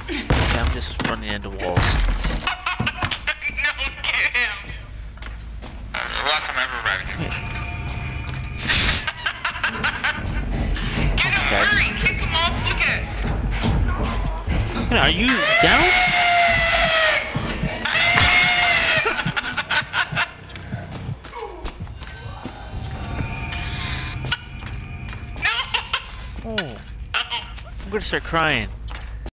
Okay, I'm just running into walls. No, get him! Last time I ever arrived here. Get him, guys. hurry! Kick him off, look at it! Are you down? Oh. I'm gonna start crying.